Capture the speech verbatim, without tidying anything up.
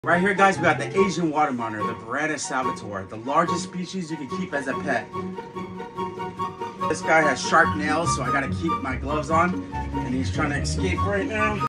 Right here, guys, we got the Asian water monitor, the Piranha Salvatore, the largest species you can keep as a pet. This guy has sharp nails, so I gotta keep my gloves on, and he's trying to escape right now.